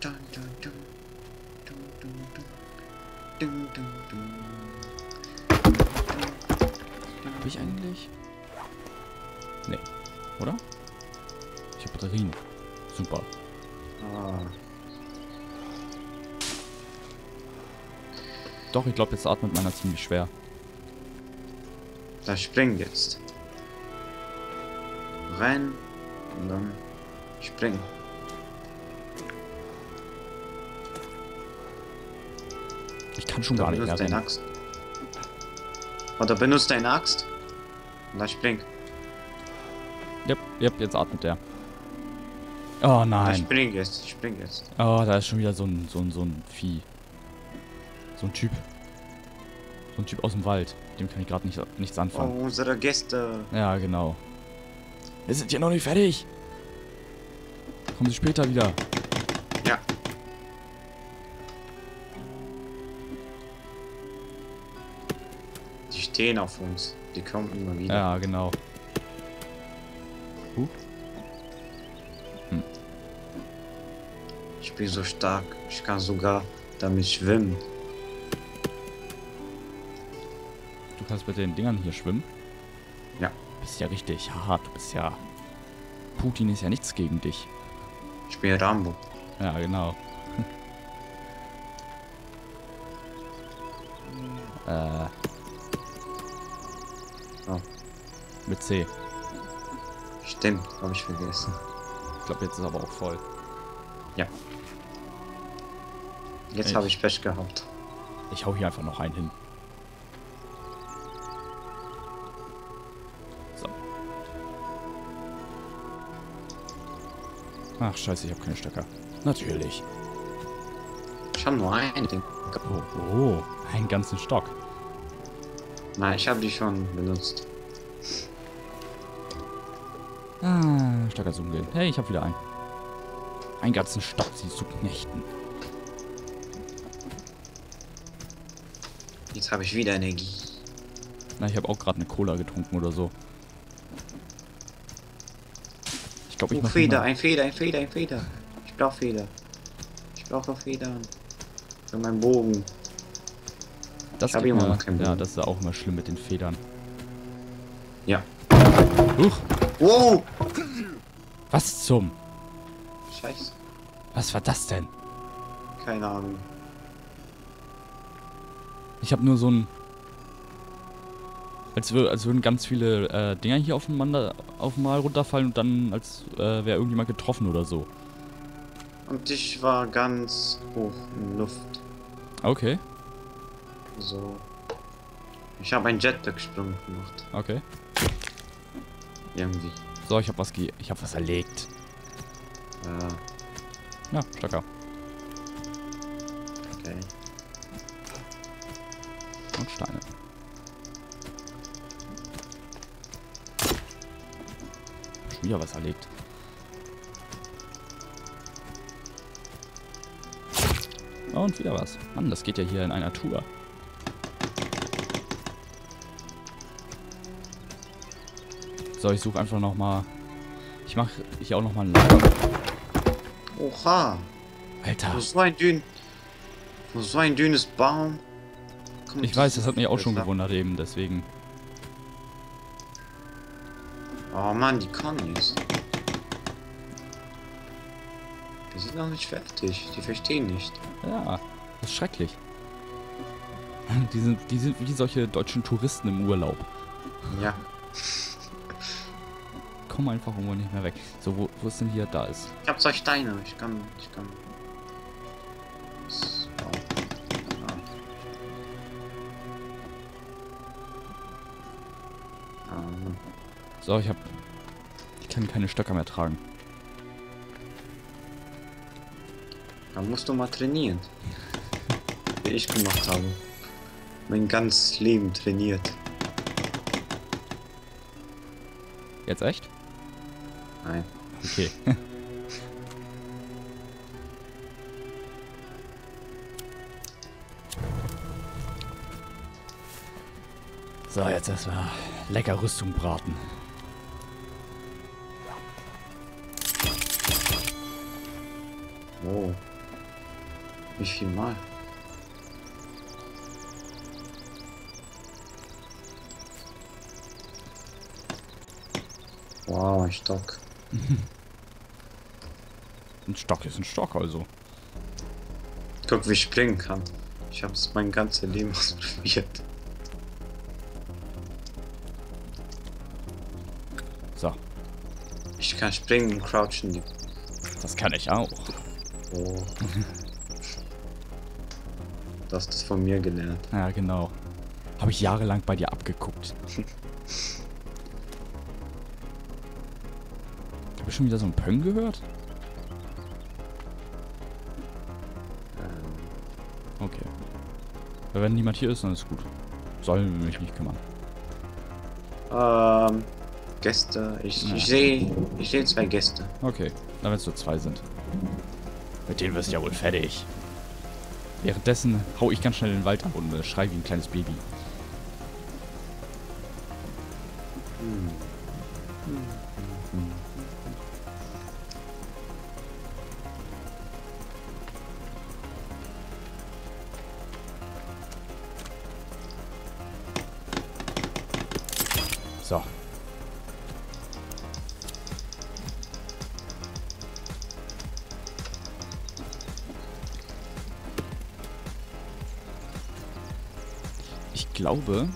Dun, dun, dun. Dun, dun, dun. Dun, dun, dun. Hab ich eigentlich? Nee. Oder? Ich hab Batterien. Super. Ah. Doch, ich glaube, jetzt atmet meiner ziemlich schwer. Da spring jetzt. Rein und dann springen. Ich kann schon gar nicht mehr Benutzt deine rennen. Axt. Oder benutzt deine Axt. Und dann spring. Yep, jetzt atmet der. Oh Da nein. spring jetzt, spring jetzt. Oh, da ist schon wieder so ein Vieh. So ein Typ. So ein Typ aus dem Wald. Mit dem kann ich gerade nichts Oh, anfangen. unsere Gäste. Ja, genau. Wir sind hier noch nicht fertig. Kommen Sie später wieder. Ja. Die stehen auf uns. Die kommen immer wieder. Ja, genau. Ich bin so stark. Ich kann sogar damit schwimmen. Du kannst mit den Dingern hier schwimmen. Ja. Bist ja richtig hart. Du bist ja... Putin ist ja nichts gegen dich. Ich bin Rambo. Ja, genau. Oh. Mit C. Stimmt, habe ich vergessen. Ich glaube, jetzt ist aber auch voll. Ja. Jetzt habe ich Pech gehabt. Ich hau hier einfach noch einen hin. So. Ach, scheiße, ich habe keine Stöcker. Natürlich. Ich habe nur einen. Oh, einen ganzen Stock. Nein, ich habe die schon benutzt. Ah, Stöcker suchen gehen. Hey, ich habe wieder einen. Einen ganzen Stock, sie zu knechten. Jetzt habe ich wieder Energie. Na, ich habe auch gerade eine Cola getrunken oder so. Ich glaube, ich Oh, mache Feder, ein Feder. Ich brauche Feder. Ich brauche Federn. Für meinen Bogen. das ich hab gibt immer mir, noch keinen ja, Bogen. das ist auch immer schlimm mit den Federn. Ja. Huch, Wow! was zum? Scheiße. Was war das denn? Keine Ahnung. Ich habe nur so ein... als würden ganz viele Dinger hier aufeinander mal runterfallen und dann als wäre irgendjemand getroffen oder so. Und ich war ganz hoch in Luft. Okay, So. Ich habe einen Jetpack-Sprung gemacht. okay. Irgendwie. So, ich habe was erlegt. Ja, Stöcker. Okay. Und Steine. Schon wieder was erlegt. Und wieder was. Mann, das geht ja hier in einer Tour. So, ich suche einfach nochmal... Ich mache hier auch nochmal ein Lager. Oha! Alter, Wo so ein dünnes Baum. kommt ich weiß, das hat mich auch dieses schon Wasser. gewundert eben, deswegen... Oh Mann, die Connies. Die sind noch nicht fertig. Die verstehen nicht. Ja, das ist schrecklich. Die sind wie solche deutschen Touristen im Urlaub. Ja. Kommen einfach irgendwo nicht mehr weg. So, wo ist denn hier? Da ist. Ich hab 2 Steine. Ich kann. So. So, ich kann keine Stöcker mehr tragen. Dann musst du mal trainieren. Wie ich gemacht habe. Mein ganzes Leben trainiert. Jetzt echt? Nein. Okay. So, jetzt erstmal lecker Rüstung braten. Oh. Wie viel Mal? Wow, ein Stock. Ein Stock ist ein Stock, also. Guck, wie ich springen kann. Ich habe es mein ganzes Leben ausprobiert. So, Ich kann springen und crouchen. das kann ich auch. Oh. Du hast das von mir gelernt. Ja, genau. Habe ich jahrelang bei dir abgeguckt. Habe ich schon wieder so einen Pöng gehört? Okay. Wenn niemand hier ist, dann ist gut. Sollen wir mich nicht kümmern. Gäste. Ich Ja. sehe zwei Gäste. Okay, dann wenn es nur 2 sind. Mit denen wirst du ja wohl fertig. Währenddessen hau ich ganz schnell in den Wald ab und schrei wie ein kleines Baby. So. Ich glaube...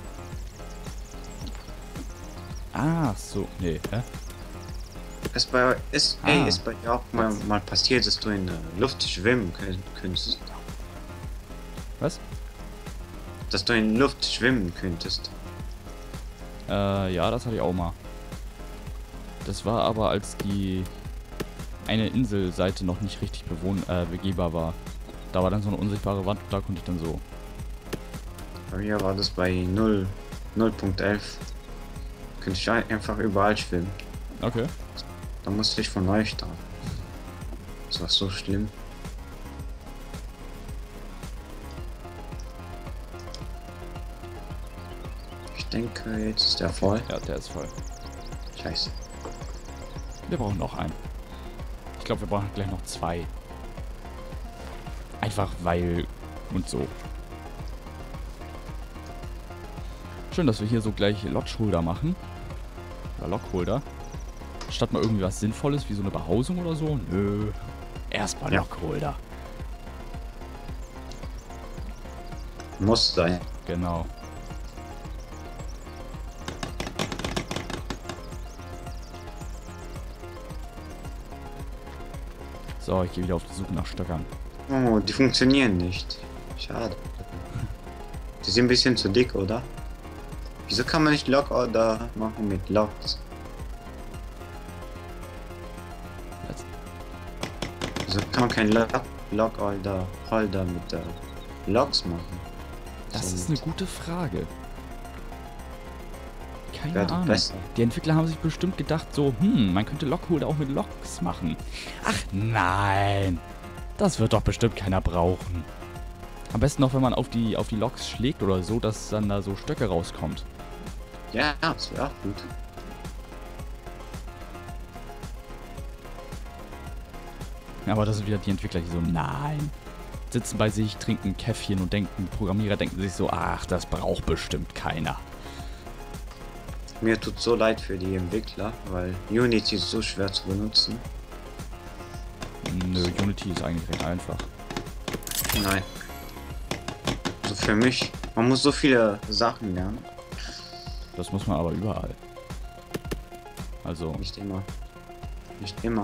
Ah, so. Nee, hä? Ist bei dir auch mal passiert, dass du in der Luft schwimmen könntest? Was? Dass du in der Luft schwimmen könntest. Ja, das hatte ich auch mal. Das war aber, als die eine Inselseite noch nicht richtig begehbar war. Da war dann so eine unsichtbare Wand und da konnte ich dann so. Bei mir war das bei 0.11. Könnte ich einfach überall schwimmen. Okay. Da musste ich von neu starten. Das war so schlimm. Ich denke, jetzt ist der voll. Ja, der ist voll. Scheiße. Wir brauchen noch einen. Ich glaube, wir brauchen gleich noch 2. Einfach weil und so. Schön, dass wir hier so gleich Lodgeholder machen. Oder Lockholder. Statt mal irgendwie was Sinnvolles wie so eine Behausung oder so. Nö. Erstmal Ja. Lockholder. Muss sein. Genau. So, ich gehe wieder auf die Suche nach Stöckern. Oh, die funktionieren nicht. Schade. Die sind ein bisschen zu dick, oder? Wieso kann man nicht Lockorder machen mit Locks? Jetzt. Wieso kann man kein Lockorder mit Locks machen? Das So ist eine gute Frage. Keine wäre doch Ahnung. besser. Die Entwickler haben sich bestimmt gedacht so, man könnte Lockholder auch mit Locks machen. Ach nein. Das wird doch bestimmt keiner brauchen. Am besten noch, wenn man auf die Loks schlägt oder so, dass dann da so Stöcke rauskommt. Ja, das wäre auch gut. Aber das sind wieder die Entwickler, die so, nein. Sitzen bei sich, trinken ein Käffchen und Programmierer denken sich so, ach, das braucht bestimmt keiner. Mir tut so leid für die Entwickler, weil Unity ist so schwer zu benutzen. Nö, Unity ist eigentlich recht einfach. Nein. Also für mich, man muss so viele Sachen lernen. Das muss man aber überall. Also, Nicht immer. Nicht immer.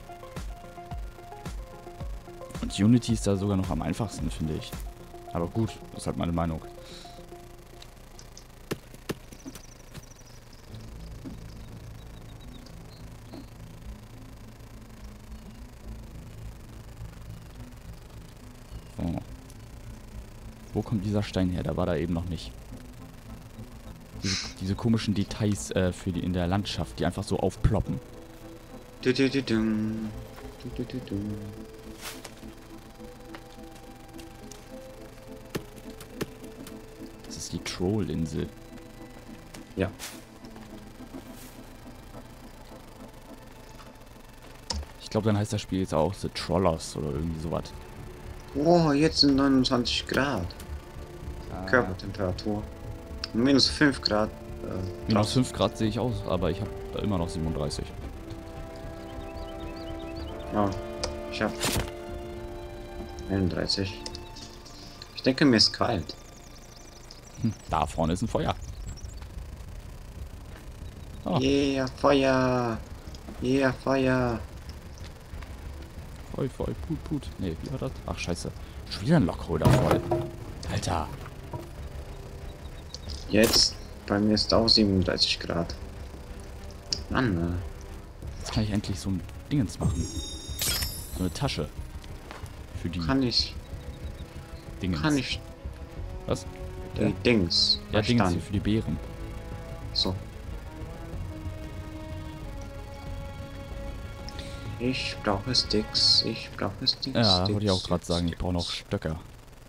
und Unity ist da sogar noch am einfachsten, finde ich. Aber gut, das ist halt meine Meinung. So. Wo kommt dieser Stein her? Der war da eben noch nicht. Diese komischen Details in der Landschaft, die einfach so aufploppen. Du-du-du-dum. Du-du-du-dum. Das ist die Trollinsel. Ja. Ich glaube, dann heißt das Spiel jetzt auch The Trollers oder irgendwie sowas. Oh, jetzt sind 29 Grad. Ah, Körpertemperatur. Minus 5 Grad. minus 5 Grad sehe ich aus, aber ich habe immer noch 37. Ja, ich hab 31. Ich denke, mir ist kalt. Da vorne ist ein Feuer. Oh. Yeah, Feuer! Yeah, Feuer! Voll, put. Nee, wie war das? Ach, scheiße. Schon wieder ein Lockholder voll. Alter. Jetzt, bei mir ist auch 37 Grad. Mann, Jetzt kann ich endlich so ein Dingens machen. So eine Tasche. Für die kann ich, Dingens. Was? die Ja. Dings. Ja, Dingens hier verstanden. für die Beeren. So. Ich brauche Sticks, ich brauche Sticks. Ja, wollte ich auch gerade Sticks, sagen, ich brauche noch Sticks. Stöcker.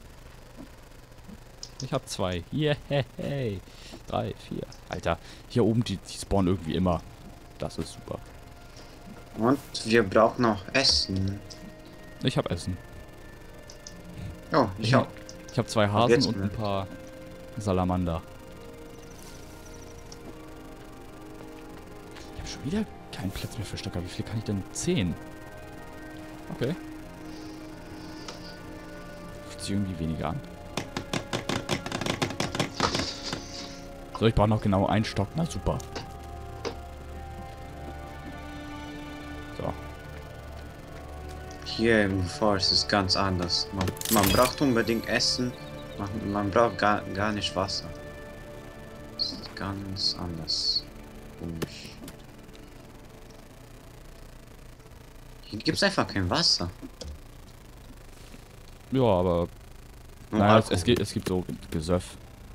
Ich habe 2. Yay. 3, 4. Alter, hier oben, die spawnen irgendwie immer. Das ist super. Und wir brauchen noch Essen. Ich habe Essen. Oh, ich auch. Ich habe 2 jetzt Hasen und ne? ein paar Salamander. Ich habe schon wieder keinen Platz mehr für Stöcker. Wie viel kann ich denn? 10. Okay. Fühlt sich irgendwie weniger an. So, ich brauche noch genau einen Stock. Na super. So. Hier im Forest ist ganz anders. Man braucht unbedingt Essen. Man braucht gar nicht Wasser. Das ist ganz anders. Komisch. Hier gibt es einfach kein Wasser. Ja, aber Nur naja, Alkohol. es gibt so Gesöff.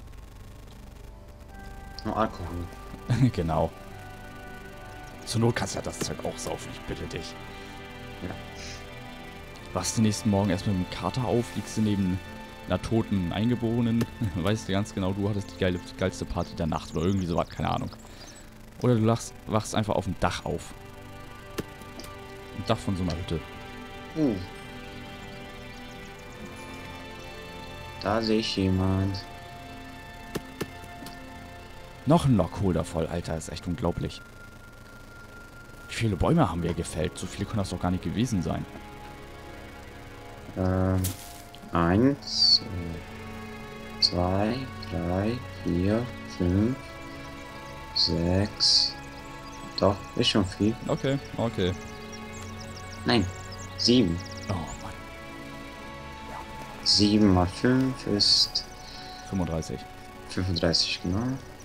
Nur Alkohol. Genau. Zur Not kannst du ja das Zeug auch saufen, ich bitte dich. Ja. Wachst du nächsten Morgen erst mit dem Kater auf, liegst du neben einer toten Eingeborenen, weißt du ganz genau, du hattest die geilste Party der Nacht oder irgendwie sowas, keine Ahnung. Oder du wachst einfach auf dem Dach auf. Im Dach von so einer Hütte. Da sehe ich jemand. Noch ein Lockholder voll, Alter, ist echt unglaublich. Wie viele Bäume haben wir gefällt? So viele können das doch gar nicht gewesen sein. 1, 2, 3, 4, 5, 6. Doch, ist schon viel. Okay. Nein, 7. Oh Mann. 7 mal 5 ist 35. 35, genau.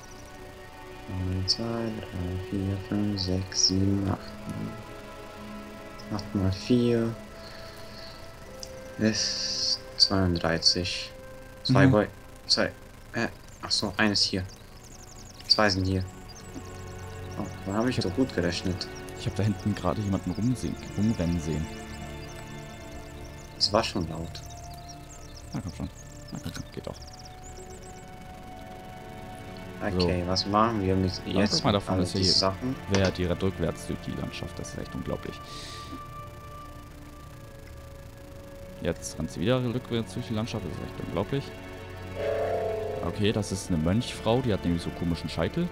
1, 2, 3, 4, 5, 6, 7, 8. 8 mal 4 ist 32. 2 Mhm. Boy. 2. Achso, eines hier. 2 sind hier. Oh, da habe ich doch gut gerechnet. Ich habe da hinten gerade jemanden rumrennen sehen. Es war schon laut. Na komm schon. Geht doch. Okay, was machen wir mit jetzt? guck mal, da vorne all ist ja die hier. Sachen. Wer direkt rückwärts durch die Landschaft, das ist echt unglaublich. Jetzt rennt sie wieder rückwärts durch die Landschaft, das ist echt unglaublich. Okay, das ist eine Mönchfrau, die hat nämlich so komischen Scheitel.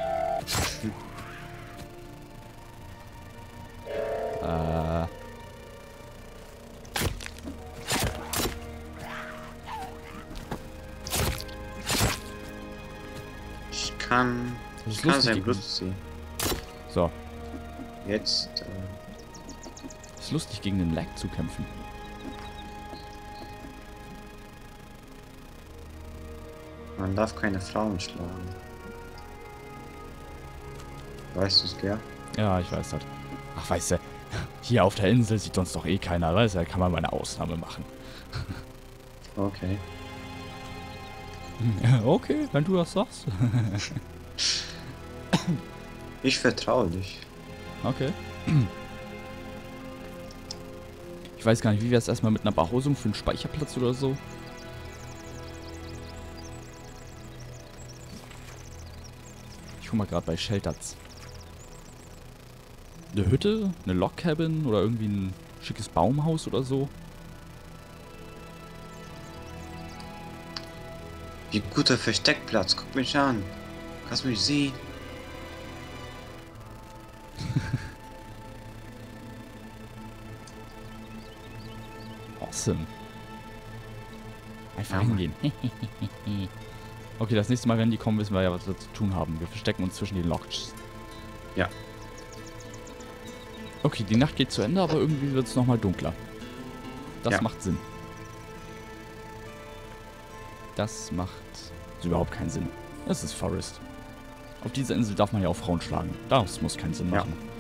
Ich kann. Das Ich ist kann lustig sein gegen- Blut ziehen. So, Jetzt. ist lustig gegen den Lag zu kämpfen. Man darf keine Frauen schlagen. Weißt du es, gell? Ja, ich weiß das. Ach, weißt du, hier auf der Insel sieht uns doch eh keiner, weißt du, da kann man mal eine Ausnahme machen. Okay. Okay, wenn du das sagst. Ich vertraue dich. Okay. Ich weiß gar nicht, wie wäre es erstmal mit einer Behausung für einen Speicherplatz oder so? Ich guck mal gerade bei Shelters. Eine Hütte, eine Log Cabin oder irgendwie ein schickes Baumhaus oder so. Wie guter Versteckplatz. Guck mich an. Kannst du mich sehen? Awesome. Einfach Ja, hingehen. Okay, das nächste Mal, wenn die kommen, wissen wir ja, was wir zu tun haben. Wir verstecken uns zwischen den Loks. Ja. Okay, die Nacht geht zu Ende, aber irgendwie wird es nochmal dunkler. Das Ja. macht Sinn. Das macht überhaupt keinen Sinn. Es ist Forest. Auf dieser Insel darf man ja auch Frauen schlagen. Das muss keinen Sinn Ja. machen.